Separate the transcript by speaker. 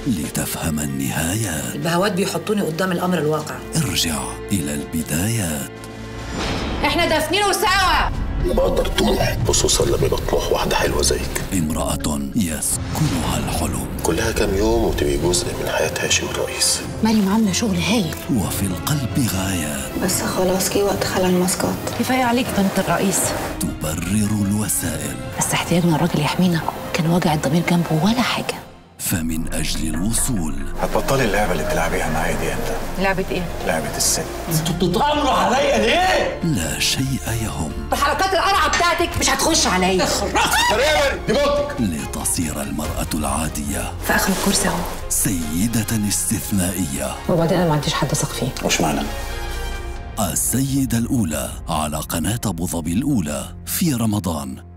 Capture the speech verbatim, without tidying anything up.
Speaker 1: لتفهم النهايات.
Speaker 2: البهوات بيحطوني قدام الأمر الواقع.
Speaker 1: ارجع إلى البدايات.
Speaker 2: احنا دافنينه سوا.
Speaker 3: أنا بقدر الطموح، خصوصا لما يبقى طموح واحدة حلوة زيك.
Speaker 1: امرأة يسكنها الحلم.
Speaker 3: كلها كام يوم وتبقي جزء من حياة هاشم الرئيس.
Speaker 2: مريم عاملة شغل هايل.
Speaker 1: وفي القلب غايات.
Speaker 4: بس خلاص جه وقت خلع الماسكات.
Speaker 2: كفاية عليك بنت الرئيس.
Speaker 1: تبرر الوسائل.
Speaker 2: بس احتياجنا الراجل يحمينا، كان واجع الضمير جنبه ولا حاجة.
Speaker 1: فمن أجل الوصول
Speaker 5: هتبطلي اللعبة اللي بتلعبيها معايا دي انت.
Speaker 2: لعبة ايه؟
Speaker 5: لعبة الست.
Speaker 6: انتوا بتتآمروا عليا ليه؟
Speaker 1: لا شيء يهم.
Speaker 2: بحركات القرعة بتاعتك مش هتخش عليا.
Speaker 3: دي بنتك.
Speaker 1: لتصير المرأة العادية
Speaker 2: في آخر الكرسي اهو.
Speaker 1: سيدة استثنائية.
Speaker 2: وبعدين أنا ما عنديش حد أثق فيه.
Speaker 5: وش معنى؟
Speaker 1: السيدة الأولى على قناة أبو ظبي الأولى في رمضان.